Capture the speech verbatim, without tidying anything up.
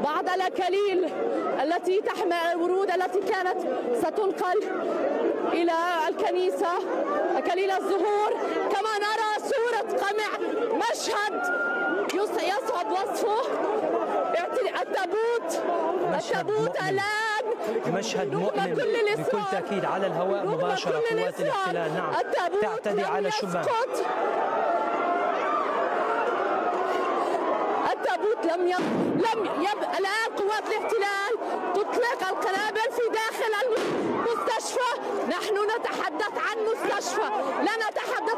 بعض الأكاليل التي تحمل الورود التي كانت ستنقل إلى الكنيسة، أكاليل الزهور. كما نرى صورة قمع، مشهد يصعب وصفه. التابوت التابوت الآن مشهد مؤلم بكل تأكيد على الهواء مباشرة. قوات الاحتلال نعم تعتدي على الشبان. التابوت لم يب... لم يب... الآن قوات الاحتلال تطلق القنابل في داخل المستشفى. نحن نتحدث عن مستشفى، لا نتحدث